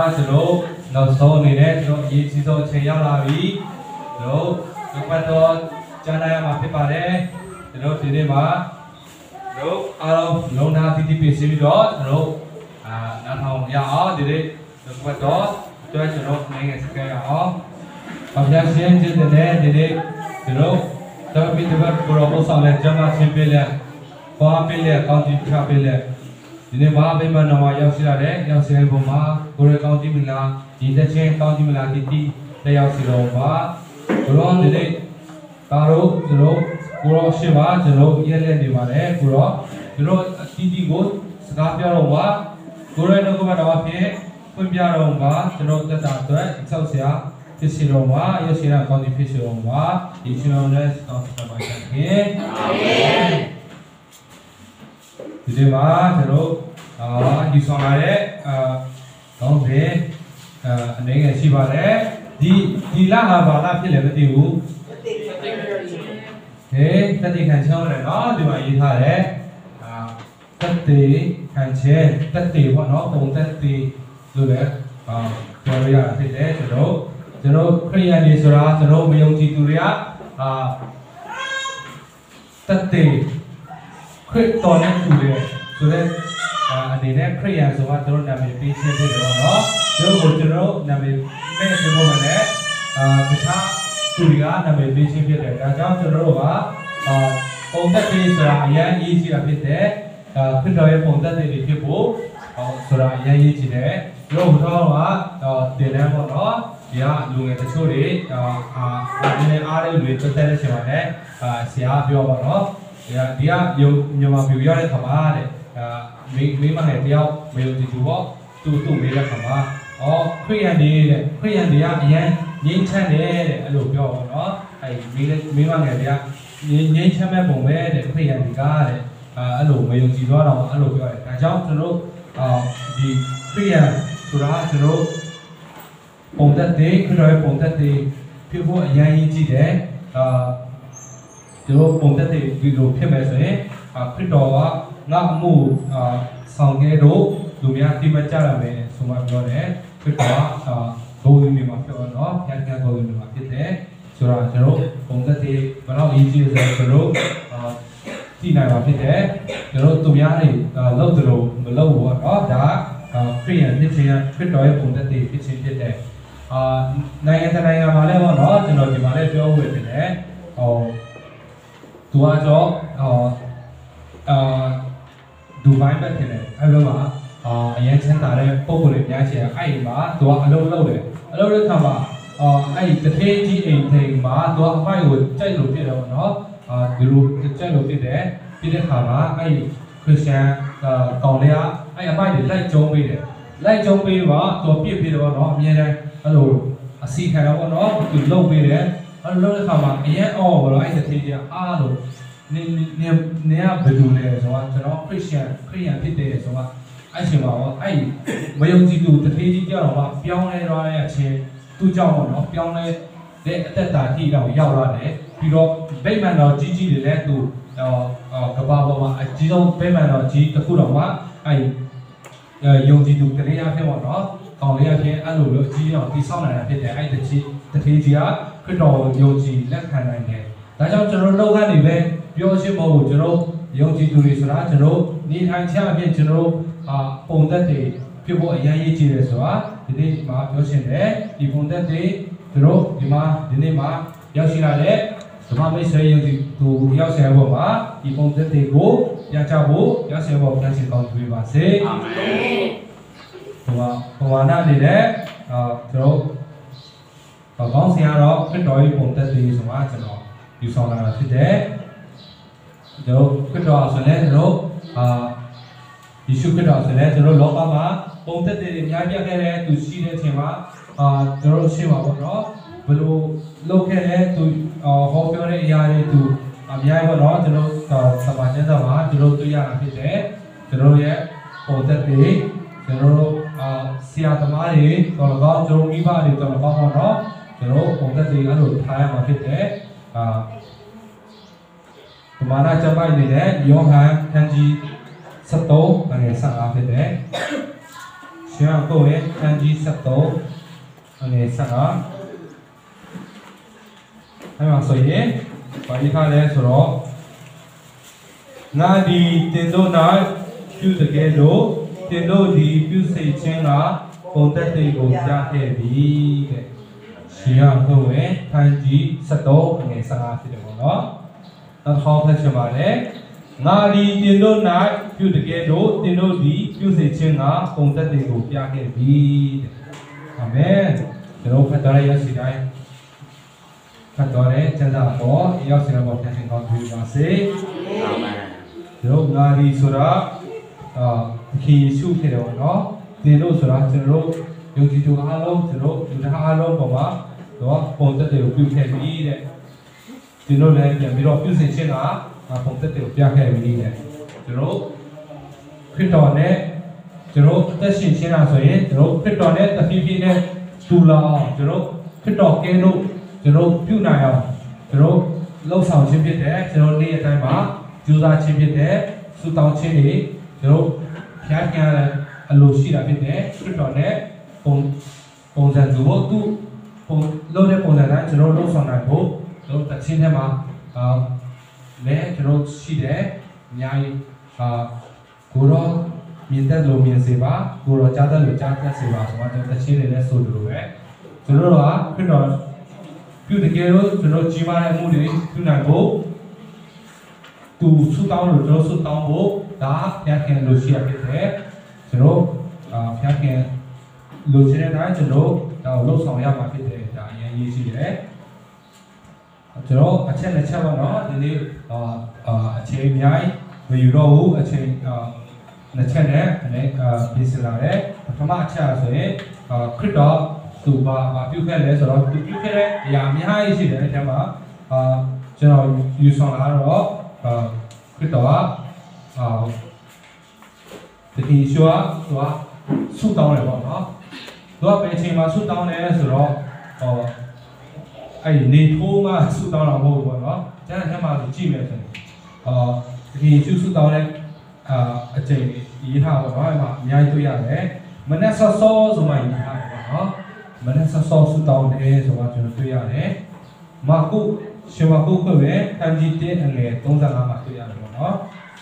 저로 너서는에 저로 예지도 제야라비 저로 그것도 자나야 마피바래 저로 디네마 저로 아로 롱나 디디피시비도 저로 나타오 야어 디네 그것도 저로 내게 스케야 감사시엔 제데네 디네 저로 더비드버 프로포설에 점마 챔피언 과필레 카운티 카필레ဒီနေ့မှာဗိမာန်တော်မှာရောက်ရှိလာတဲ့ရောက်ရှိတဲ့ပုံမှာကိုရကောင်းကြီးမလားဒီတစ်ချင်းကောင်းကြီးမလားဒီတီတက်ရောက်စီတော်မှာဘရောဒီနေ့ဒါတို့ကျွန်တော်ကိုရောရှိပါကျွန်တော်ရက်လက်နေပါတယ်ကိုရောကျွန်တော်တီတီကိုစကားပြောတော့မှာကိုရတော့ကမှတော့ဖြစ်ဖွင့်ပြတော့မှာကျွန်တော်တက်တာအတွက်ဆောက်ဆရာဖြစ်စီတော်မှာရောက်ရှိတဲ့ကောင်းကြီးဖြစ်စီတော်မှာဒီကျွန်တော်လည်းတောင်းပန်ပါရှင်အာမင်ဒီနေ့မှာကျွန်တော်ဒီဆောင်လာတဲ့ကောင်းတဲ့အနေငယ်ရှိပါတယ်ဒီလဟာဘာသာဖြစ်လဲမသိဘူးတတိခံချောင်းတယ်နော်ဒီမှာရေးထားတယ်တတိခံချဲတတိပေါ့နော်ပုံတတိလို့လည်းပြောရတာဖြစ်တယ်ကျွန်တော်ခရိယန်တွေဆိုတာကျွန်တော်မယုံကြည်သူတွေကတတိခရစ်တော်နဲ့တူတယ်ဆိုတဲ့အနေနဲ့ခရိယန်ဆိုတာကျွန်တော်နာမည်ပေးခြင်းဖြစ်တယ်နော်ကျွန်တော်နာမည်မဲ့ဆိုဖို့မနဲ့တခြားသူတွေကနာမည်ပေးခြင်းဖြစ်တယ်ဒါကြောင့်ကျွန်တော်တို့ကပုံသက်တွေဆိုတာအရင်ရေးကြည့်တာဖြစ်တယ်ခရစ်တော်ရဲ့ပုံသက်တွေဖြစ်ဖို့ဆိုတာအရင်ရေးကြည့်တယ်ကျွန်တော်တို့ကတင်တယ်ပေါ့နော်ဒီကလူငယ်တချို့တွေနည်းနည်းအားတွေတက်တဲ့ချိန်မှာလည်းဆရာပြောပါတော့ဒီကမြန်မာပြည်ရတဲ့ခါမှာတဲ့မိမငယ်တယောက်မေယုံကြည်သူပေါ့သူ့မေးတဲ့ခါမှာခရိယန်တွေကအရင်ငြိမ်းချမ်းတယ်တဲ့အဲ့လိုပြောပါတော့အဲ့မိမငယ်တွေကငြိမ်းချမ်းမဲ့ပုံပဲတဲ့ခရိယန်တွေကတဲ့အဲ့လိုမေယုံကြည်သွားတော့အဲ့လိုပြောတယ်ဒါကြောင့်ကျွန်တော်ဒီခရိယန်ဆိုတာကျွန်တော်ပုံသက်တွေခရစ်တော်ရဲ့ပုံသက်တွေဖြစ်ဖို့အရင်ကြီးကြည့်တယ်ကျွန်တော်ပုံသက်တွေဒီလိုဖြစ်မယ်ဆိုရင်ခရစ်တော်ကငါအမှုဆောင်ခဲ့တော့လူများတိမကြရမယ်ဆိုမှပြောတယ်ခရစ်တော်ကဘုံဝင်မှာပြောတော့ဖျက်ဘုံဝင်မှာဖြစ်တယ်ဆိုတော့ကျွန်တော်ပုံသက်တွေဘယ်တော့အရေးကြီးလဲဆိုတော့ကြည့်နိုင်ပါဖြစ်တယ်ကျွန်တော်သူများတွေလောက်တယ်လို့မလောက်ဘူးတော့ဒါခရိယန်ဖြစ်ခြင်းခရစ်တော်ရဲ့ပုံသက်တွေဖြစ်ခြင်းဖြစ်တယ်နိုင်ငံတကာနိုင်ငံမှာလည်းပေါ့နော်ကျွန်တော်ဒီမှာလည်းပြောဝေဖြစ်တယ်သူကတော့ဒူဘိုင်းပဲဖြစ်တယ်အဲ့လိုမှာအရင်ချမ်းသာတဲ့ပုံကိုယ်တွေများချင်အဲ့မှာသူကအလုပ်လုပ်တယ်အလုပ်လုပ်ခါမှာအဲ့တထေးကြီးအိမ်ထိန်မှာသူကအမိုက်ကိုကြိုက်လို့ဖြစ်တယ်ပေါ့နော်ဒီလိုကြိုက်လို့ဖြစ်တယ်ပြီးတဲ့ခါမှာအဲ့ခရစ်ယာန်ကောင်လေးကအဲ့အမိုက်တွေလိုက်ကျုံးပေးတယ်လိုက်ကျုံးပေးတော့သူပြစ်ပြီးတော့နော်အမြဲတမ်းအဲ့လိုအစီခံတော့ပေါ့နော်သူလှုပ်ပေးတယ်အဲ့လိုလုပ်တဲ့ခါမှာအရင်အော်ပေါ့နော်အဲ့တထေးကြီးကအားလို့နေကဘယ်လိုလဲဆိုတော့ကျွန်တော်ခရစ်ယာန်ဖြစ်တယ်ဆိုတော့အဲ့ချိန်မှာပေါ့အဲ့မယုံကြည်သူတထေးကြီးကြောက်တော့ပြောင်းလဲသွားတဲ့အချင်းသူ့ကြောင့်ပေါ့နော်ပြောင်းလဲတဲ့အသက်တာထိတော့ရောက်လာတယ်ပြီးတော့ဗိမာန်တော်ကြီးကြီးတွေလည်းသူကဘာပေါ်မှာအကြီးဆုံးဗိမာန်တော်ကြီးတစ်ခုတော့မှအဲ့ယုံကြည်သူတထေးရဖြစ်ပေါ့နော်ကောင်းလေးရဖြစ်အဲ့လိုမျိုးအကြီးအောင်တိဆောက်နိုင်တာဖြစ်တယ်အဲ့တထေးကြီးကခရစ်တော်ယုံကြည်လက်ခံနိုင်တယ်ဒါကြောင့်ကျွန်တော်လောက်ကနေပဲပြောရှင်းမဟုတ်ဘူးကျွန်တော်ယုံကြည်သူတွေဆိုတာကျွန်တော်နေထိုင်ချအဖြစ်ကျွန်တော်ပုံသက်တွေဖြစ်ဖို့အရင်ရေးကြည့်တယ်ဆိုတာဒီနေ့မှာပြောရှင်းတယ်ဒီပုံသက်တွေကျွန်တော်ဒီနေ့မှာရောက်ရှိလာတဲ့ဓမ္မမိတ်ဆွေယုံကြည်သူရောက်ဆရာဘောမှာဒီပုံသက်တွေကိုပြချဖို့ရောက်ဆရာဘောပြန်ရှင်းကောင်းပေးပါစေအာမင်ဘဝနာအနေနဲ့ကျွန်တော်ကောင်းဆရာတော်ခရစ်တော်ရဲ့ပုံသက်တွေဆိုတာကျွန်တော်ယူဆောင်လာတာဖြစ်တယ်ကျွန်တော်ခရစ်တော်ဆိုလည်းကျွန်တော်ယေရှုခရစ်တော်ဆိုလည်းကျွန်တော်လောကမှာပုံသက်တွေအများကြီးခဲ့တဲ့သူရှိတဲ့အချိန်မှာကျွန်တော်ရှင်းပါပေါ့နော်ဘယ်လိုလုပ်ခဲ့လဲသူဟောပြောတဲ့အရာတွေသူအများကြီးပေါ့နော်ကျွန်တော်စပါကျမ်းစာမှာကျွန်တော်တွေ့ရတာဖြစ်တယ်ကျွန်တော်ရဲ့ပုံသက်တွေကျွန်တော်ဆရာသမားတွေတော်တော်ကောင်းကျွန်တော်မိဘတွေတော်တော်ကောင်းပေါ့နော်ကျွန်တော်ပုံသက်တွေအဲ့လိုထားရမှာဖြစ်တယ်ပမာဏကျပိုက်နေတဲ့ယောဟန်ခန်းကြီး73ငွေ15ဖြစ်တယ်ရှင်ရကိုဝင်ခန်းကြီး73အငယ်15အဲ့မှာဆိုရင်ဘာရေးထားလဲဆိုတော့ငါဒီတင်တို့၌ပြုတကယ်လို့တင်တို့ဒီပြုစိတ်ချင်းကပုံသက်တွေကိုကြားခဲ့ပြီတဲ့ရှင်ရကိုဝင်ခန်းကြီး73အငယ်15ဖြစ်တယ်ပေါ့နော်နောက်ခေါင်းဖတ်ချင်ပါတယ်ငါဒီတင်တို့၌ပြုတကယ်လို့တင်တို့ဒီပြုစိတ်ချင်းကပုံသက်တွေကိုကြားခဲ့ပြီတဲ့အာမင်ကျွန်တော်ဖတ်တော်ရရစီတိုင်းဖတ်တော်တဲ့ကျမ်းစာပေါ်ရောက်စီတော့ပြန်ရှင်းကောင်းပြုပါစေအာမင်ကျွန်တော်ငါဒီဆိုတာခင်ယေရှုဖြစ်တယ်ပေါ့နော်တင်တို့ဆိုတာကျွန်တော်ယုံကြည်သူအားလုံးကျွန်တော်လူသားအားလုံးပေါ်မှာတော့ပုံသက်တွေကိုပြုခဲ့ပြီတဲ့ကျွန်တော်လည်းပြန်ပြီးတော့ပြုစိတ်ချင်းကပုံသက်တွေကိုပြခဲ့ပြီတဲ့ကျွန်တော်ခရစ်တော်နဲ့ကျွန်တော်အသက်ရှင်ခြင်းလာဆိုရင်ကျွန်တော်ခရစ်တော်နဲ့တဖြည်းဖြည်းနဲ့တူလာအောင်ကျွန်တော်ခရစ်တော်ကဲလို့ကျွန်တော်ပြုနိုင်အောင်ကျွန်တော်လှုပ်ဆောင်ခြင်းဖြစ်တဲ့ကျွန်တော်နေ့အတိုင်းမှာကြိုးစားခြင်းဖြစ်တဲ့ဆုတောင်းခြင်းတွေကျွန်တော်ဖျားခင်အလိုရှိတာဖြစ်တဲ့ခရစ်တော်နဲ့ပုံစံသူ့သူလုပ်တဲ့ပုံစံတိုင်းကျွန်တော်လှုပ်ဆောင်နိုင်ဖို့ကျွန်တော်တခြင်းထဲမှာလည်းကျွန်တော်ရှိတယ်အများကြီးကိုတော့မြင်တတ်လို့မြင်စေပါကိုတော့ကြားတတ်လို့ကြားတတ်စေပါဆိုတော့ကျွန်တော်တခြင်းတွေလည်းဆိုလိုပဲကျွန်တော်တို့ကခရစ်တော်ပြုတကယ်လို့ကျွန်တော်ကြီးမားတဲ့အမှုတွေပြုနိုင်ဖို့သူဆုတောင်းလို့ကျွန်တော်ဆုတောင်းဖို့ဒါဖျားခင်လို့ရှိရဖြစ်တယ်ကျွန်တော်ဖျားခင်လို့ရှိတဲ့တိုင်းကျွန်တော်ဒါကိုလှုပ်ဆောင်ရမှာဖြစ်တယ်ဒါအရင်ရေးရှိတယ်ကျွန်တော်အချက်နဲ့ချက်ပါတော့ဒီနေ့အချိန်အများကြီးမယူတော့ဘူးအချိန်နှစ်ချက်နဲ့ပြင်ဆင်လာတယ်ပထမအချက်ဆိုရင်ခရစ်တော်သူဘာပြုခဲ့လဲဆိုတော့သူပြုခဲ့တဲ့အရာအများကြီးရှိတယ်အဲ့ထဲမှာကျွန်တော်ယူဆောင်လာတော့ခရစ်တော်ကဒီရှောသူကဆုတောင်းတယ်ပေါ့နော်သူကဘယ်ချိန်မှာဆုတောင်းလဲဆိုတော့အဲ့နေထိုးမှဆုတောင်းတာမဟုတ်ဘူးပေါ့နော်ကျန်တဲ့ထဲမှာကြည့်မယ်ဆိုရင်ဒီဆုတောင်းတဲ့အချိန်ရေးထားပါတော့အဲ့မှာအများကြီးတွေ့ရတယ်မနက်စောစောဆိုမှရေးထားတယ်ပေါ့နော်မနက်စောစောဆုတောင်းတယ်ဆိုတော့ကျွန်တော်တွေ့ရတယ်မာကုရှင်မာကုခွင့်ပဲခန်းကြီး1အငယ်35မှာတွေ့ရတယ်ပေါ့နော်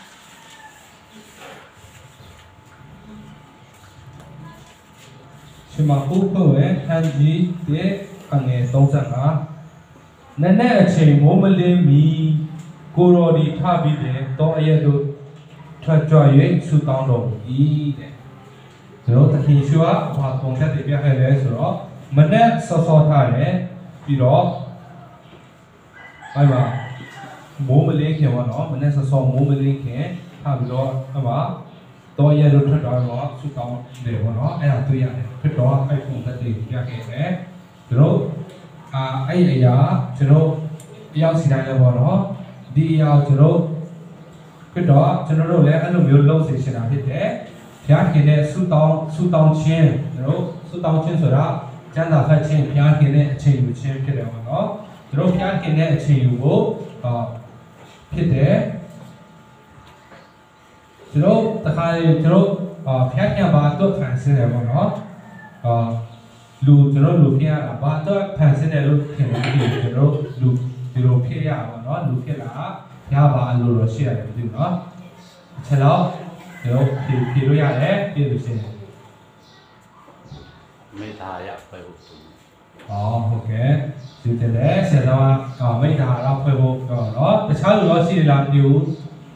ရှင်မာကုခွင့်ပဲခန်းကြီး1အငယ်35နည်းနည်းအချိန်မိုးမလင်းမီကိုရော်ဒီထပြီးတယ်တော့အရက်တို့ထွက်ကြွ၍ဆုတောင်းတော်မူ၏တဲ့ကျွန်တော်တခင်ရှုကဘာပုံသက်တွေပြခဲ့လဲဆိုတော့မနဲ့စောစောထားတယ်ပြီးတော့အဲ့မှာမိုးမလင်းခင်ပေါ့နော်မနဲ့စောစောမိုးမလင်းခင်ထားပြီးတော့အဲ့မှာတော့အရက်တို့ထွက်တော့ဆုတောင်းတယ်ပေါ့နော်အဲ့ဒါတွေ့ရတယ်ဖြစ်တော့အဲ့ပုံသက်တွေပြခဲ့တယ်ကျွန်တော်အဲ့အရာကျွန်တော်တယောက်စီတိုင်းလည်းပေါ့နော်ဒီအရာကျွန်တော်ဖြစ်တော့ကျွန်တော်တို့လည်းအဲ့လိုမျိုးလုပ်စေချင်တာဖြစ်တယ်ဘုရားခင်နဲ့ဆုတောင်းခြင်းကျွန်တော်ဆုတောင်းခြင်းဆိုတာကျမ်းစာဖတ်ခြင်းဘုရားခင်နဲ့အချိန်ယူခြင်းဖြစ်တယ်ပေါ့နော်ကျွန်တော်ဘုရားခင်နဲ့အချိန်ယူဖို့ဖြစ်တယ်ကျွန်တော်တခါလေကျွန်တော်ဘုရားခင်ဘာတော့ဖန်ဆင်းတယ်ပေါ့နော်ကျွန်တော်လူဖြစ်ရတာဘာတော့ဖန်ဆင်းတယ်လို့ထင်တယ်ကျွန်တော်လူဒီလိုဖြစ်ရပါတော့လူဖြစ်လာရပါလို့တော့ရှိရတယ်ဒီနော်ချက်တော့ကျွန်တော်ဖြေလို့ရတယ်ပြည့်လို့ရှိရင်မေတ္တာရဖွဲ့ဖို့ဟုတ်ကဲ့ဒီတည်းဆရာတော်မေတ္တာတော့ဖွဲ့ဖို့တော့နော်တခြားလူတော့ရှိလားမသိဘူး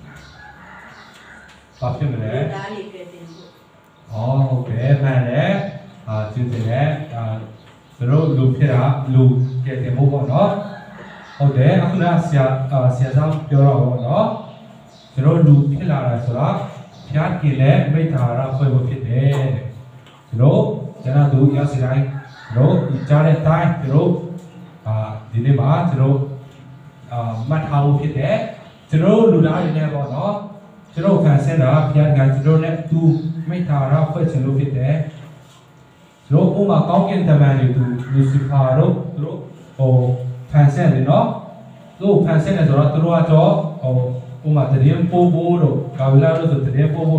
ဘာဖြစ်မလဲဒါလေးပြတင်ဖို့ဟုတ်ကဲ့မှန်တယ်ဒီတည်းကျွန်တော်လူဖြစ်တာလူကဲတင်ဖို့ပေါ့နော်ဟုတ်တယ်အခုနဆရာဆောင်ပြောတော့ပေါ့နော်ကျွန်တော်လူဖြစ်လာတာဆိုတာဘုရားခင်လည်းမိတ္တာရဖွဲ့ဖို့ဖြစ်တယ်တဲ့ကျွန်တော်သူရောက်စီတိုင်းကျွန်တော်ကြားတဲ့တိုင်းကျွန်တော်ဒီနေ့မှာကျွန်တော်မှတ်ထားဖို့ဖြစ်တယ်ကျွန်တော်လူသားတွေနဲ့ပေါ့နော်ကျွန်တော်ခံစင်တာဘုရားကကျွန်တော်နဲ့သူမိတ္တာရဖွဲ့ခြင်းလို့ဖြစ်တယ်ကျွန်တော်ဥမာကောင်းကင်တမန်တွေသူလူစီဖာတို့သူတို့ဖန်ဆင်းတယ်နော်သူဖန်ဆင်းတယ်ဆိုတော့သူတို့ကတော့ဥမာတရင်ပို့ဖို့တို့ကာဗလာတို့ဆိုတရင်ပို့ဖို့တို့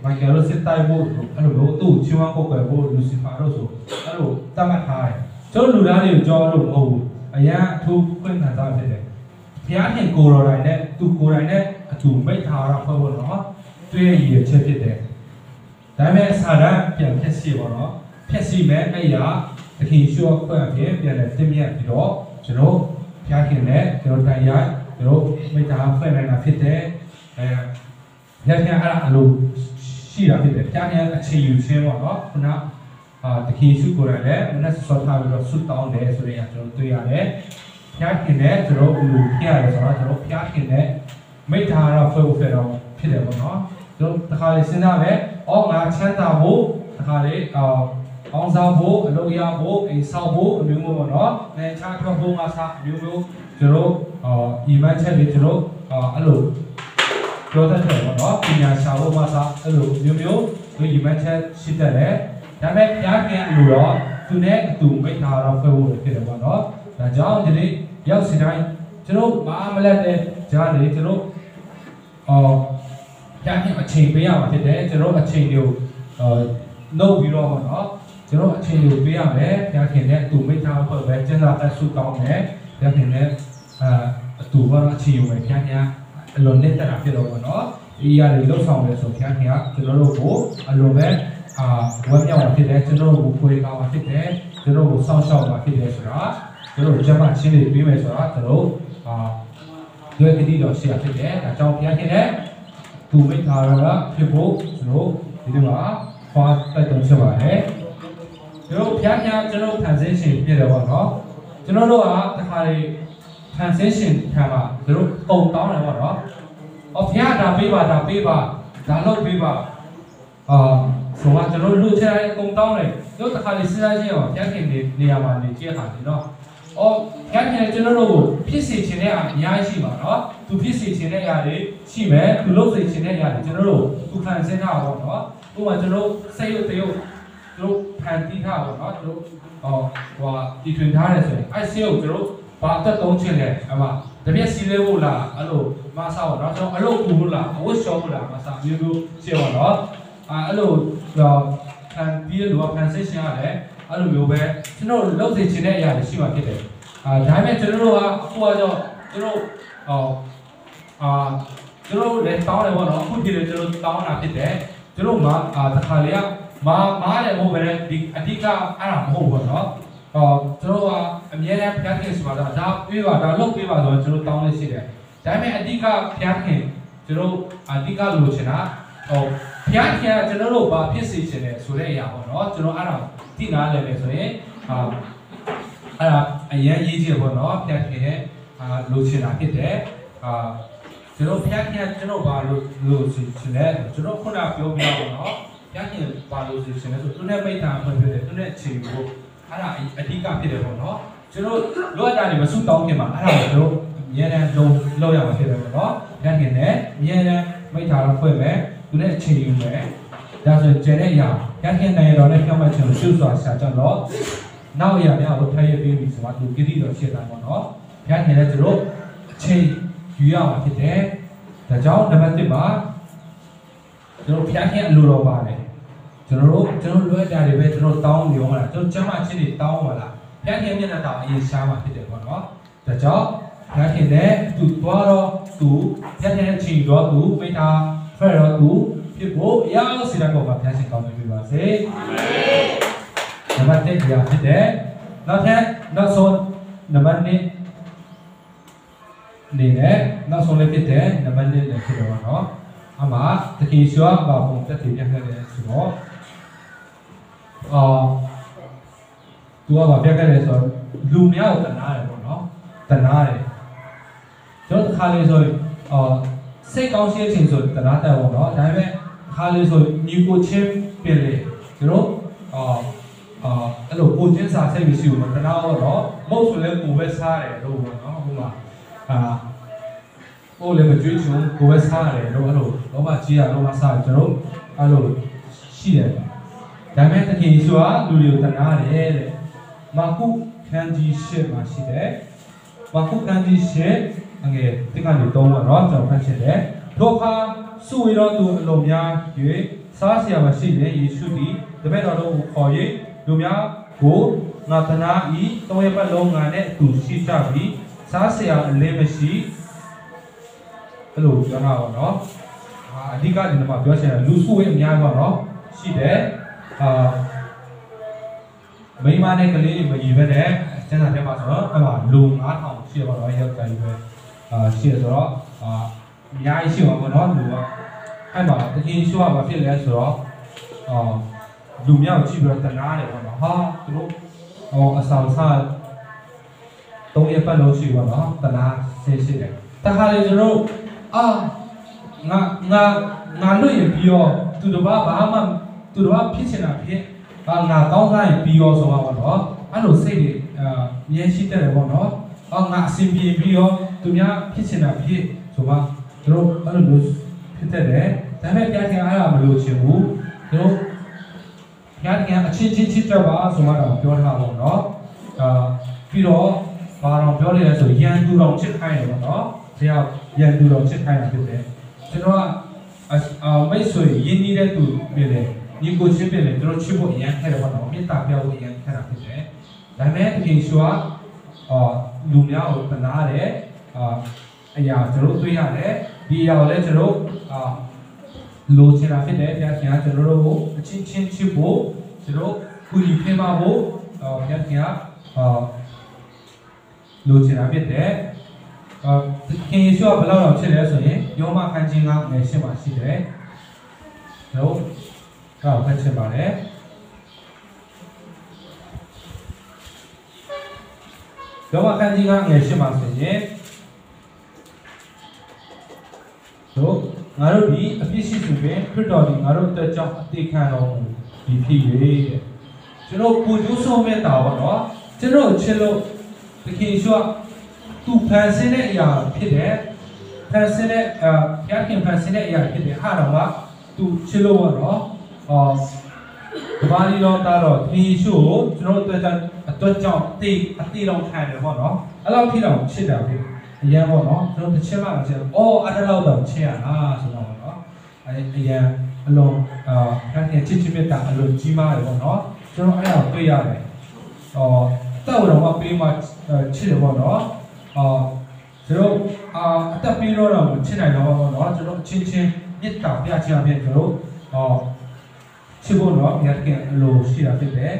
Michael လို့စစ်တိုက်ဖို့အဲ့လိုမျိုးသူ့ချီးမွမ်းကိုယ်ကွယ်ဖို့ Lucifer လို့ဆိုအဲ့လိုတတ်မှတ်ထားတယ်ကျွန်တော်လူသားတွေကိုကြောလို့မဟုတ်ဘူးအရန်အထူးခွင့်ခံစားဖြစ်တယ်ဘုရားရှင်ကိုယ်တော်တိုင်နဲ့သူကိုယ်တိုင်နဲ့အတူမိတ်ထာရဖွဲ့ဖို့နော်တွေ့ရည်ချက်ဖြစ်တယ်ဒါပေမဲ့စာရန်ပြန်ဖြစ်စီပါတော့ဖြစ်စီမဲ့အဲ့ရတခင်ရှော့ခွင့်အဖြစ်ပြန်လဲတင်မြတ်ပြီးတော့ကျွန်တော်ဘုရားခင်နဲ့ကျွန်တော်တိုင်ရိုက်ကျွန်တော်မိတ္တာဖွဲ့နိုင်တာဖြစ်တယ်ဘုရားခင်အဲ့ဒါအလိုရှိတာဖြစ်တယ်ဘုရားခင်အခြေယူခြင်းပေါ့နော်ခုနတခင်ရှုကိုယ်တိုင်လည်းမနက်စောထားပြီးတော့ဆုတောင်းတယ်ဆိုရင်ကျွန်တော်တွေ့ရတယ်ဘုရားခင်နဲ့ကျွန်တော်လူဖြစ်ရတယ်ဆိုတော့ကျွန်တော်ဘုရားခင်နဲ့မိတ္တာတော့ဖွဲ့ဖို့တော့ဖြစ်တယ်ပေါ့နော်ကျွန်တော်တခါလေးစဉ်းစားမယ်အော်ငါချမ်းသာဖို့တခါလေးအောင်ဆောင်ဖို့အလုပ်ရဖို့အိမ်ဆောက်ဖို့အမျိုးမျိုးပေါ့နော်။နေချာထွက်ဖို့မှာစားအမျိုးမျိုးကျွန်တော်ဤမချက်တွေကျွန်တော်အဲ့လိုပြောတတ်တယ်ပေါ့နော်။ပညာရှာဖို့မှာစားအဲ့လိုမျိုးမျိုးဒီဤမချက်ရှိတတ်တယ်။ဒါပေမဲ့ဘုရားခင်အလိုတော့သူနဲ့အတူမိသားတော့ဖွဲ့ဖို့ဖြစ်တယ်ပေါ့နော်။ဒါကြောင့်ဒီနေ့ရောက်စီတိုင်းကျွန်တော်မလက်တဲ့ကြားလေကျွန်တော်ဘုရားခင်အချိန်ပေးရမှာဖြစ်တယ်ကျွန်တော်အချိန်တွေကိုနှုတ်ပြီးတော့ပေါ့နော်ကျွန်တော်အချိန်ကိုပေးရမယ်ဘုရားခင်နဲ့အတူမိသားဖွဲ့ပဲကျင့်စာသက်ဆုတောင်းမယ်ဘုရားခင်နဲ့အတူဘာအချိန်ယူမယ်ဘုရားခင်အလွန်နဲ့တက်တာဖြစ်တော့ပေါ့နော်ဒီရတွေလှုပ်ဆောင်လဲဆိုဘုရားခင်ကကျွန်တော်တို့ကိုအလွန်ပဲဝမ်းမြောက်တာဖြစ်တယ်ကျွန်တော်တို့ကိုကိုယ်ကောင်းတာဖြစ်တယ်ကျွန်တော်တို့ကိုစောင့်ရှောက်တာဖြစ်တယ်ဆိုတာကျွန်တော်တို့ကျမချင်းတွေပြီးမယ်ဆိုတာကျွန်တော်တို့ကတိတော်ရှိတာဖြစ်တယ်ဒါကြောင့်ဘုရားခင်နဲ့သူမိသားရဖြစ်ဖို့ကျွန်တော်ဒီလိုပါခွာတိုက်တွန်းချက်ပါတယ်ကျွန်တော်ဘုရားခင်ကျွန်တော်ဖန်ဆင်းရှင်ဖြစ်တယ်ပေါ့နော်ကျွန်တော်တို့ကတခါလေဖန်ဆင်းရှင်ခံမှာကျွန်တော်ပုံတောင်းတယ်ပေါ့နော်ဘုရားဒါပေးပါဒါလုပ်ပေးပါဆိုတော့ကျွန်တော်လူချင်တဲ့အကုန်တောင်းတယ်တို့တခါလေစဉ်းစားကြည့်အောင်ဘုရားခင်နေရာမှာနေကြည့်ခါတယ်နော်ဘုရားခင်ကျွန်တော်တို့ကိုဖြစ်စေခြင်းတဲ့အများကြီးရှိပါနော်သူဖြစ်စေခြင်းတဲ့အရာတွေရှိမယ်သူလုပ်စေခြင်းတဲ့အရာတွေကျွန်တော်တို့သူဖန်ဆင်းတာပေါ့နော်ဥပမာကျွန်တော်စိတ်ရုပ်တရုပ်တို့ဖန်တီးထားပေါ့နော်တို့ဒီထွင်ထားတယ်ဆိုရင်အဲ့စိတ်ရုပ်တို့ဘာတက်သုံးခြင်းလဲအမတပြက်စီလေးဖို့လားအဲ့လိုမဆောက်တော့ကျွန်တော်အလုပ်ပူဖို့လားအဝတ်လျှော်ဖို့လားမဆောက်မျိုးမျိုးရှင်းပါတော့အဲ့လိုဖန်ပြီးတော့ဖန်ဆင်းခြင်းရတယ်အဲ့လိုမျိုးပဲကျွန်တော်လုပ်စေခြင်းတဲ့အရာတွေရှိမှဖြစ်တယ်ဒါပေမဲ့ကျွန်တော်တို့ကအခုကတော့ကျွန်တော်ကျွန်တော်လည်းတောင်းတယ်ပေါ့နော်အခုဒီလေကျွန်တော်တောင်းတာဖြစ်တယ်ကျွန်တော်တခါလေကမားတယ်မဟုတ်ပဲဒီအဓိကအဲ့ဒါမဟုတ်ဘူးနော်ကျွန်တော်ကအမြဲတမ်းဖျားခင်ဆိုတာဒါပြေးပါဒါလုပ်ပေးပါဆိုတော့ကျွန်တော်တောင်းလို့ရှိတယ်ဒါပေမဲ့အဓိကဖျားခင်ကျွန်တော်အဓိကလိုချင်တာဖျားခင်ကကျွန်တော်တို့ဘာဖြစ်စေချင်လဲဆိုတဲ့အရာပေါ့နော်ကျွန်တော်အဲ့ဒါသိနာလဲဆိုရင်အဲ့ဒါအရင်ရေးကြည့်ပေါ့နော်ဖျားခင်ရဲ့လိုချင်တာဖြစ်တယ်ကျွန်တော်ဖျားခင်ကျွန်တော်ဘာလို့ချင်လဲကျွန်တော်ခုနပြောပြပါတော့ဖျားခင်ဘာလို့ချင်လဲဆိုသူနဲ့မိသားဖွဲ့ဖြစ်တယ်သူနဲ့ချိန်ဖို့အဲ့ဒါအဓိကဖြစ်တယ်ပေါ့နော်ကျွန်တော်လိုအပ်တာတွေမစုတောင်းခင်မှာအဲ့ဒါကိုကျွန်တော်အများနဲ့လုံးရမှာဖြစ်တယ်ပေါ့နော်ဖျားခင်နဲ့အများနဲ့မိသားတော့ဖွဲ့မယ်သူနဲ့ချိန်ယူမယ်ဒါဆိုကျန်တဲ့အရာဖျားခင်နိုင်တော်နဲ့ပြောင်းမှချင်လို့ရှုစွာရှာကြတော့နောက်အရာများကိုထားရပေးပြီဆိုတော့သူကိတိတော်ရှင်းတာပေါ့နော်ဖျားခင်လည်းကျွန်တော်အချိန်ယူရမှာဖြစ်တယ်ဒါကြောင့်နံပါတ်1မှာကျွန်တော်ဖျားခင်အလိုတော်ပါတယ်ကျွန်တော်လွှဲတာတွေပဲကျွန်တော်တောင်းနေအောင်လားကျွန်တော်ကျမ်းမာခြင်းတွေတောင်းပါလားဖျားခင်မျက်နှာတော်အရင်ရှားမှာဖြစ်တယ်ပေါ့နော်ဒါကြောင့်ဖျားခင်နဲ့သူသွားတော့သူဖျားခင်ချီတော့သူမိသားဖဲတော့သူဖြစ်ဖို့အရာစီတိုင်းပေါ်မှာဖျားရှင်ကောင်းနေပါစေအာမင်နံပါတ်1ကြာဖြစ်တယ်နောက်ဆုံးနံပါတ်2နေနဲ့နောက်ဆုံးလေးဖြစ်တယ်နံပါတ်2လည်းဖြစ်တော့နော်အမတကယ်ဆိုဘာပုံတက်တည်ပြခဲ့တယ်ဆိုတော့သူကဘာပြခဲ့လဲဆိုတော့လူများကိုတနာတယ်ပေါ့နော်တနာတယ်ကျွန်တော်ခါလေးဆိုစိတ်ကောင်းရှိတဲ့အချိန်ဆိုတနာတယ်ပေါ့နော်ဒါပေမဲ့ခါလေးဆိုညီကိုချင်းပြင်လေကျွန်တော်အဲ့လိုကိုချင်းစာစိတ်မရှိဘူးနော်တနာတော့မဟုတ်ဆိုလဲကိုပဲစားတယ်လို့ပေါ့နော်ဟိုမှာကိုလည်းမကြွေးချွန်းကိုပဲစားရတယ်တော့အဲ့လိုလောဘကြီးရလောဘစားကျွန်တော်အဲ့လိုရှိတယ်ဒါပေမဲ့တခင်ဆိုကလူတွေကိုတနာတယ်တဲ့မာကုခန်းကြီးရှစ်မှာရှိတယ်မာကုခန်းကြီးရှစ်အငယ်တိကနေ3ပါတော့ကျွန်တော်ဖတ်ချင်တယ်ထိုအခါစုဝေတော်သူအလုံးများ၍စားဆရာမရှိတဲ့ယေရှုသည်တပည့်တော်တို့ကိုခေါ်၍လူများကိုငါသနာဤသုံးရပတ်လုံးငါနဲ့အတူရှိကြပြီးစားဆရာအလင်းမရှိအဲ့လိုပြောတာပေါ့နော်အဓိကဒီမှာပြောချင်တာလူစုဝေးအများပေါ့နော်ရှိတယ်မိမနဲ့ကလေးတွေမရည်ပဲနဲ့စံစာထဲမှာဆိုတော့အဲ့မှာလူ9000ရှိရပါတော့ယောက်ျားကြီးပဲရှိရဆိုတော့အများကြီးရှိပါပေါ့နော်လူကအဲ့မှာတကယ်ရှိရမှာဖြစ်လဲဆိုတော့လူမြောက်ကြည့်ပြီးတော့တနာတယ်ပေါ့နော်ဟာသူတို့အဆောင်စား3ရက်ပတ်လုံးရှိပါတော့တနာဆေးရှိတယ်တခါလေကျွန်တော်ငါလွတ်ရင်ပြီးတော့သူတို့ဘာမှသူတို့ဖြစ်ချင်တာဖြစ်ငါကောင်းစားရင်ပြီးရောဆိုတော့ပေါ့နော်အဲ့လိုစိတ်တွေမြဲရှိတယ်ပေါ့နော်ငါအစဉ်ပြေပြီးတော့သူများဖြစ်ချင်တာဖြစ်ဆိုတော့သူတို့အဲ့လိုမျိုးဖြစ်တဲ့ဒါပေမဲ့ပြခင်အားရမလို့ချင်ဘူးသူတို့ပြခင်အချင်းချင်းချစ်တော့ပါဆိုတော့ပြောထားပါတော့ပြီးတော့ဘာတော့ပြောရလဲဆိုရန်သူတော်ချစ်ခိုင်းတယ်ပေါ့နော်ဆရာရန်သူတော်ချစ်ခိုင်းတာဖြစ်တယ်ကျွန်တော်ကမိတ်ဆွေရင်းနှီးတဲ့သူဖြစ်တယ်ညီကိုချင်းဖြစ်တယ်ကျွန်တော်ချစ်ဖို့အရန်ခဲတယ်ပေါ့နော်မေတ္တာပြောဖို့အရန်ခဲတာဖြစ်တယ်ဒါပေမဲ့အရင်ဆိုလူများကိုတနာတယ်အရာကျွန်တော်တွေ့ရတယ်ဒီအရာကိုလည်းကျွန်တော်လိုချင်တာဖြစ်တယ်ဘုရားခင်ကကျွန်တော်တို့ကိုအချင်းချင်းချစ်ဖို့ကျွန်တော်ကူညီပေးပါဖို့ဘုရားခင်ကလိုချင်တာဖြစ်တယ်ခင်ယေရှုကဘယ်လောက်ချစ်လဲဆိုရင်ယောမခန်းချင်းကငယ်ရှင်းပါရှိတယ်ကျွန်တော်ဖတ်ချင်ပါတယ်ယောမခန်းချင်းကငယ်ရှင်းပါဆိုရင်တို့ငါတို့ဒီအပြစ်ရှိသူပင်ခရစ်တော်ဒီငါတို့အတွက်ကြောင့်အသေးခံတော်မူဒီဖြစ်၍ကျွန်တော်ကိုကျိုးဆုံးမဲ့တာပေါ့နော်ကျွန်တော်ချစ်လို့သခင်ယေရှုကသူဖန်ဆင်းတဲ့အရာဖြစ်တယ်ဖန်ဆင်းတဲ့ဘုရားခင်ဖန်ဆင်းတဲ့အရာဖြစ်တယ်ဟာတော့ကသူချစ်လို့ပေါ့နော်ဒီပါလီတော်တာတော့သခင်ယေရှုကိုကျွန်တော်အတွက်ကြောင့်အသေးတော်ခံတယ်ပေါ့နော်အဲ့လောက်ထိတော့ချစ်တာဖြစ်အရန်ပေါ့နော်ကျွန်တော်တစ်ချက်မှမချစ်ဘူးအဲ့ဒါတော့ချစ်ရလားဆိုတော့ပေါ့နော်အရန်အလုံးဘုရားခင်ချစ်ချစ်မြတ်တာအလုံးကြီးမားတယ်ပေါ့နော်ကျွန်တော်အဲ့ဒါတွေ့ရတယ်တောက်တော့ပေးမှချစ်တယ်ပေါ့နော်ကျွန်တော်အသက်ပေးတော့ချစ်နိုင်တော့ပေါ့နော်ကျွန်တော်ချင်းချင်းမြစ်တာပြချင်တယ်ကျွန်တော်ချစ်ဖို့တော့ဘုရားခင်အလိုရှိတာဖြစ်တယ်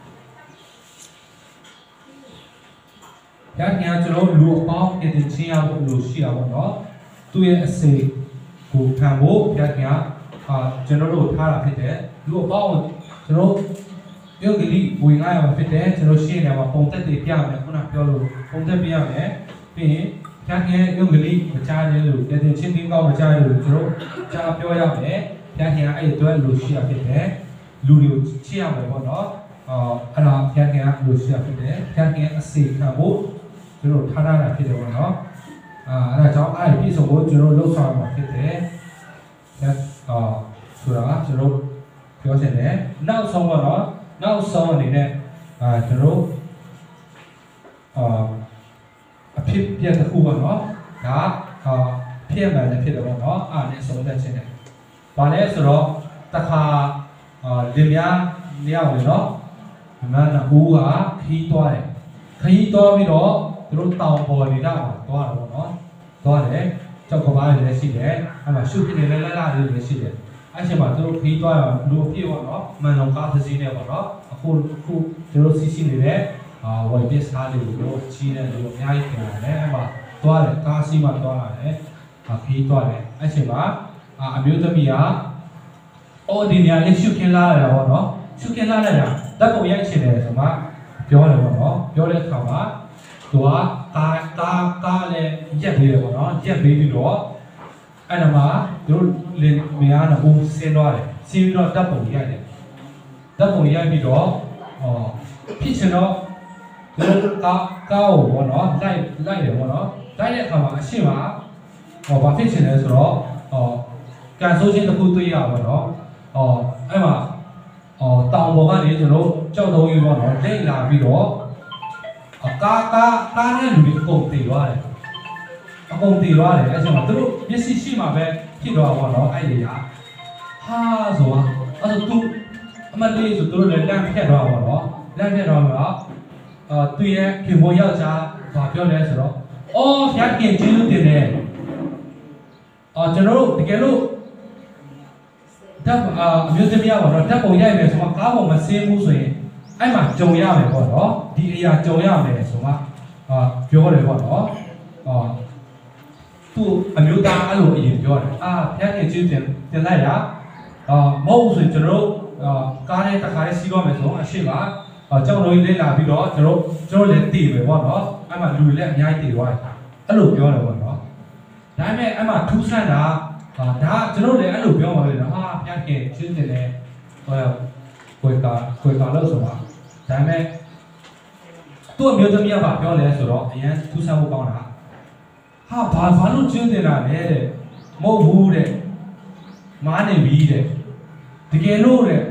ဘုရားခင်ကကျွန်တော်လူအပေါင်းတည်ချင်းရဖို့အလိုရှိတာပေါ့နော်သူ့ရဲ့အစေကိုခံဖို့ဘုရားခင်ကကျွန်တော်တို့ထားတာဖြစ်တယ်လူအပေါင်းကျွန်တော်ယောဂီဝင်လာရမှာဖြစ်တယ်ကျွန်တော်ရှင်းနေမှာပုံသက်တွေပြမယ်ခုနပြောလို့ပုံသက်ပြရမယ်ပြီးရင်ဖြတ်ခဲ့ယောဂီမကြားရလို့တည်ချင်းတင်းကောင်းမကြားရလို့ကျွန်တော်ကြားပြောရမယ်ဖြတ်ခင်ကအဲ့ဒီအတွက်လူရှိရဖြစ်တယ်လူတွေကိုချစ်ရမယ်ပေါ့နော်အဲ့ဒါဖြတ်ခင်ကလူရှိရဖြစ်တယ်ဖြတ်ခင်အစီခံဖို့ကျွန်တော်ထားတာဖြစ်တယ်ပေါ့နော်အဲ့ဒါကြောင့်အဲ့ဒီပြည်စုံကိုကျွန်တော်လှုပ်ဆောင်မှာဖြစ်တယ်ဖြတ်ဆိုတာကျွန်တော်ပြောချင်တယ်နောက်ဆုံးတော့နောက်ဆုံးအနေနဲ့ကျွန်တော်အဖြစ်ပြတဲ့ခုပေါ့နော်ဒါဖြစ်မှန်လည်းဖြစ်တယ်ပေါ့နော်အားနဲ့ဆုံးသက်ခြင်းတယ်ဘာလဲဆိုတော့တခါလင်များနေရာဝင်တော့ဒီမှာဦးကခီးသွားတယ်ခီးသွားပြီးတော့သူတို့တောင်ပေါ်နေတာသွားတယ်ပေါ့နော်သွားတယ်ကြောက်ကဘာတွေလည်းရှိတယ်အဲ့မှာရှုပ်ဖြစ်နေလဲလာတွေလည်းရှိတယ်အဲ့ချိန်မှာသူတို့ခီးသွားတော့လူအပြည့်ပေါ့နော်မန်လုံးကားတစ်စီးနဲ့ပေါ့နော်အခုကျွန်တော်စီနေတဲ့ဝိုင်ပစ်စားလေးကိုတော့ကြီးတဲ့လူအများကြီးပြန်တယ်အဲ့မှာသွားတယ်ကားစီးမှသွားလာတယ်ခီးသွားတယ်အဲ့ချိန်မှာအမျိုးသမီးကဒီနေရာလေးရှုခင်းလာတယ်ပေါ့နော်ရှုခင်းလာတယ်ဓာတ်ပုံရိုက်ချင်တယ်ဆိုမှပြောတယ်ပေါ့နော်ပြောတဲ့အခါမှာသူကကားလည်းရက်ပေးတယ်ပေါ့နော်ရက်ပေးပြီးတော့အဲ့ဒါမှာသူတို့လင်မယားကဦးဆင်းသွားတယ်ဆင်းပြီးတော့ဓာတ်ပုံရိုက်တယ်ဓာတ်ပုံရိုက်ပြီးတော့ဖြစ်ချင်တော့သူတို့ကားကိုပေါ့နော်လိုက်တယ်ပေါ့နော်လိုက်တဲ့အခါမှာအရှိမဘာဖြစ်ချင်လဲဆိုတော့ကန်ဆိုးချင်းတစ်ခုတွေ့ရပါတော့အဲ့မှာတောင်ပေါ်ကနေကျွန်တော်ကြောက်တုံးကြီးပေါ့နော်လိမ့်လာပြီးတော့ကားနဲ့လူတွေအကုန်တည်သွားတယ်အဲ့ချိန်မှာသူတို့မျက်စိရှိမှပဲဖြစ်သွားပါတော့အဲ့ဒီကဟာ哈说啊，都，们那是都是两片多少咯，两片多少，对呀，苹果要加发票来是咯，哦，偏偏就的呢，这路这个路，没有怎么样咯，但不一样没什么，搞我们羡慕谁，哎嘛重要没过咯，第一呀重要没什么，ပြောတယ်ပေါ့နော်သူအမျိုးသားအဲ့လိုအရင်ပြောတယ်ဖျက်ခင်ကျင်းတင်လိုက်တာမဟုတ်ဆိုရင်ကျွန်တော်တို့ကားနဲ့တစ်ခါလေးစီးသွားမယ်ဆိုအရှိမကျောင်းတော်ကြီးလေးလာပြီးတော့ကျွန်တော်လည်းတည်ပဲပေါ့နော်အဲ့မှာလူတွေလည်းအများကြီးတည်သွားတယ်အဲ့လိုပြောတယ်ပေါ့နော်ဒါပေမဲ့အဲ့မှာထူးဆန်းတာဒါကျွန်တော်လည်းအဲ့လိုပြောပါလေနော်ဖျက်ခင်ကျင်းတင်တယ်ကိုယ်ကာလို့ဆိုတာဒါပေမဲ့သူ့အမျိုးသမီးကပြောလဲဆိုတော့အရင်ထူးဆန်းဖို့ကောင်းတာဘာလို့ကျင်းတင်တာလဲတဲ့မဟုတ်ဘူးတဲ့မားနေပြီတဲ့တကယ်လို့တဲ့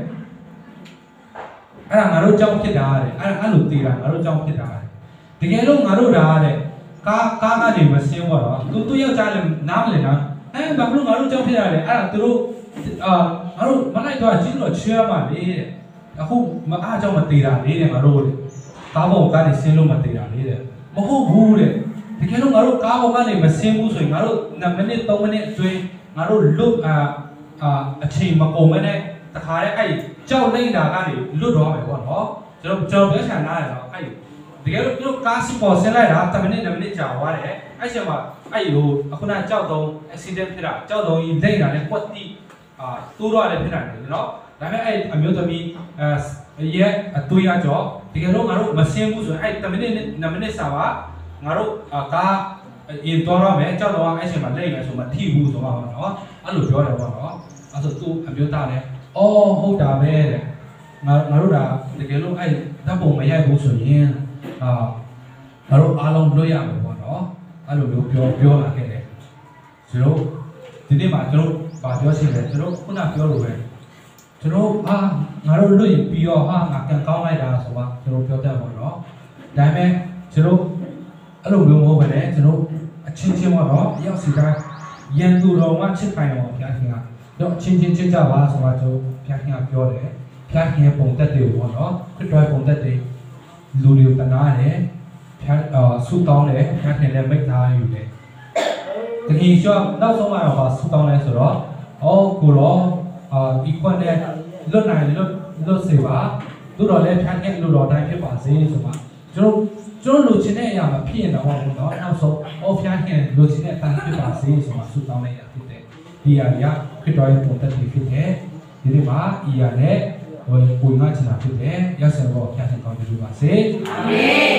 အဲ့ဒါငါတို့ကြောက်ဖြစ်တာတဲ့အဲ့လိုသိတာငါတို့ကြောက်ဖြစ်တာတဲ့တကယ်လို့ငါတို့ဒါတဲ့ကားကနေမစင်းတော့သူယောက်ျားလည်းနားမလည်နော်ဘာလို့ငါတို့ကြောက်ဖြစ်တာလဲအဲ့ဒါသူတို့ငါတို့မလိုက်တော့ကြီးတော့ချွဲမှာလေတဲ့အခုအားကြောင့်မသေးတာလေတဲ့ငါတို့တဲ့ကားပေါ်ကနေဆင်းလို့မသေးတာလေတဲ့မဟုတ်ဘူးတဲ့တကယ်လို့ငါတို့ကားပေါ်ကနေမဆင်းဘူးဆိုရင်ငါတို့2မိနစ်3မိနစ်အတွင်းငါတို့လွတ်အချိန်မကုန်မနဲ့တခါတည်းအဲ့ကြောက်နေတာကနေလွတ်တော့မယ်ပေါ့နော်ကျွန်တော်ပြောချင်တာကတော့အဲ့တကယ်လို့တို့ကားစီပေါ်ဆင်းလိုက်တာ2မိနစ်2မိနစ်ကြာသွားတယ်အဲ့ချိန်မှာအဲ့ဟိုအခုနကြောက်တော့ accident ဖြစ်တာကြောက်တော့ကြီးလိမ့်တာနဲ့ကွက်တိတိုးတော့လည်းဖြစ်တာလေနော်ဒါပေမဲ့အဲ့အမျိုးသမီးရဲ့အသွေးရကြောတကယ်လို့ငါတို့မဆင်းဘူးဆိုရင်အဲ့2မိနစ်2မိနစ်စာပါငါတို့ကားအင်တော်ရမယ်ကြောက်တော့အဲ့ချိန်မှာလိမ့်မယ်ဆိုမှထိဘူးဆိုမှပေါ့နော်အဲ့လိုပြောတယ်ပေါ့နော်အဲ့ဆိုသူ့အမျိုးသားလည်းဟုတ်တာပဲတဲ့ငါတို့ဒါတကယ်လို့အဲ့ဓာတ်ပုံမရိုက်ဘူးဆိုရင်ငါတို့အားလုံးလွတ်ရမယ်ပေါ့နော်အဲ့လိုမျိုးပြောလာခဲ့တယ်ကျွန်တော်ဒီနေ့မှာကျွန်တော်ပြောချင်တယ်ကျွန်တော်ခုနပြောလို့ပဲကျွန်တော်ငါတို့လွတ်ရင်ပြီးတော့ငါကန်ကောင်းလိုက်တာဆိုတော့ကျွန်တော်ပြောတတ်ပါတော့ဒါပေမဲ့ကျွန်တော်အဲ့လိုမျိုးမဟုတ်ဘဲနဲ့ကျွန်တော်အချင်းချင်းပေါ့နော်တယောက်စီတိုင်းရန်သူတော်မှချစ်ပိုင်အောင်ဘုရားခင်ကတော့အချင်းချင်းချစ်ကြပါဆိုတော့ကျွန်တော်ဘုရားခင်ကပြောတယ်ဘုရားခင်ရဲ့ပုံသက်တွေပေါ့နော်ခရစ်တော်ပုံသက်တွေလူတွေတနာတယ်ဘုရားဆုတောင်းတယ်ဘုရားခင်လည်းမိတ်သားယူတယ်တကယ်ရှော့နောက်ဆုံးကတော့ဆုတောင်းလဲဆိုတော့ကိုတော့ဒီခွနဲ့လွတ်နိုင်လွတ်စေပါတို့တော့လည်းဖျက်ခဲ့လို့တော့တိုင်းဖြစ်ပါစေဆိုပါကျွန်တော်လိုချင်တဲ့အရာမဖြစ်ရင်တော့ဘောနော်နောက်ဆုံးဖျက်ခဲ့လိုချင်တဲ့အတိုင်းဖြစ်ပါစေဆိုမှဆုတောင်းလိုက်ရဖြစ်တယ်ဒီအရာခရစ်တော်ရဲ့ပုံသက်ဖြစ်တယ်ဒီနေ့မှာဤရနဲ့ဝင်ငါချင်တာဖြစ်တယ်ရဆက်တော့ဖျက်ခဲ့ကောင်းကြပါစေအာမင်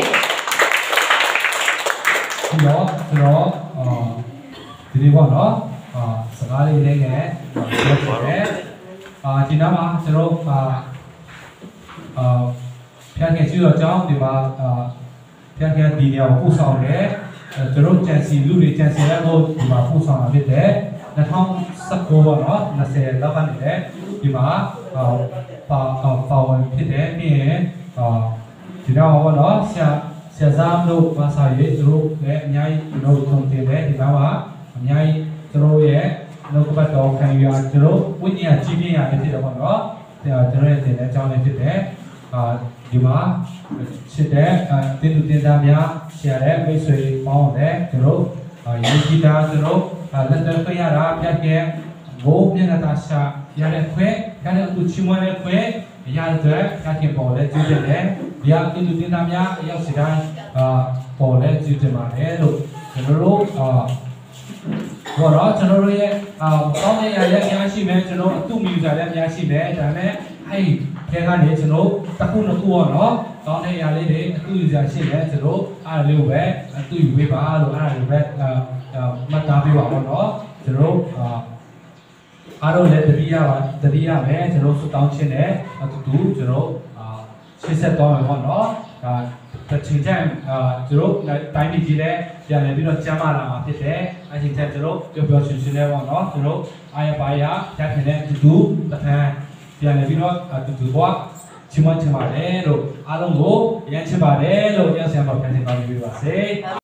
ဒီတော့ကျွန်တော်ဒီနေ့ပေါ့နော်စကားလေးလေးငယ်ပြောပြတယ်ဒီနောက်မှာကျွန်တော်ဖျက်ခဲ့ကြည့်တော့ကြောင်းဒီမှာဖျက်ခဲ့ဒီနေရာကိုပို့ဆောင်တယ်ကျွန်တော်ဂျန်စီလူတွေဂျန်စီလည်းကိုဒီမှာပို့ဆောင်တာဖြစ်တယ်2019ပေါ့နော်20လောက်ကနေလည်းဒီမှာပါဝင်ဖြစ်တယ်ပြီးရင်ဒီနောက်ပေါ့နော်ဆရာဇာမတို့ဘာသာရေးသူတို့လည်းအများကြီးကျွန်တော်ထုံတင်တယ်ဒီမှာအများကြီးကျွန်တော်ရဲ့နှုတ်ကပတ်တော်ခံယူရကျွန်တော်ဝိညာဉ်ကြီးပြင်းရတယ်ဖြစ်တယ်ပေါ့နော်ကျွန်တော်ရဲ့တင်တဲ့အကြောင်းလေးဖြစ်တယ်ဒီမှာဖြစ်တဲ့တင်းသူတင်းသားများဆရာရဲ့မိတ်ဆွေပေါင်းတယ်ကျွန်တော်ယေရှုတာကျွန်တော်လက်တော်ပြရတာပြတ်ခဲ့ဘိုးမျက်နှာသာရှာရတဲ့ခွဲရတဲ့သူချီးမွမ်းတဲ့ခွဲရတဲ့ပြတ်ခဲ့ပေါ်လဲကျူးတယ်ဒီအတင်းသူတင်းသားများအရောက်စီတိုင်းပေါ်လဲကျူးတယ်ပါတယ်လို့ကျွန်တော်တို့ဘောတော့ကျွန်တော်တို့ရဲ့ကောင်းတဲ့ရာရဲ့အများရှိမယ်ကျွန်တော်အတူမြူကြလည်းအများရှိမယ်ဒါပေမဲ့အဲ့ဒီကနေကျွန်တော်တစ်ခုနှစ်ခုတော့ကောင်းတဲ့ရာလေးတွေအတူယူကြရှိတယ်ကျွန်တော်အားလေးကိုပဲအတူယူပေးပါလို့အားလေးပဲမှတ်သားပေးပါတော့နော်ကျွန်တော်အားလုံးလည်းတတိယမယ်ကျွန်တော်စတောင်းချင်းနဲ့အတူကျွန်တော်ရှေ့ဆက်သွားမယ်ပေါ့နော်တချင်တဲ့ကျွန်တော်တိုင်းပြည်ကြီးလည်းပြန်လည်ပြီးတော့ကျမ်းမာလာမှာဖြစ်တယ်အချင်းချင်းကျွန်တော်ပြောရှင်းရှင်းလေးပေါ့နော်ကျွန်တော်အားရပါရရခင်တဲ့အတူတထန်ပြန်လည်ပြီးတော့အတူဘွားချီးမွမ်းချင်ပါတယ်လို့အားလုံးကိုရမ်းချစ်ပါတယ်လို့ရဆရာမပြန်ချင်ပါပြီပါစေ